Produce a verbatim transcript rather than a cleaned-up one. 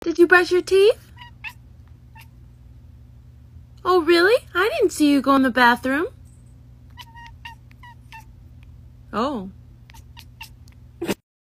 Did you brush your teeth? Oh, really? I didn't see you go in the bathroom. Oh.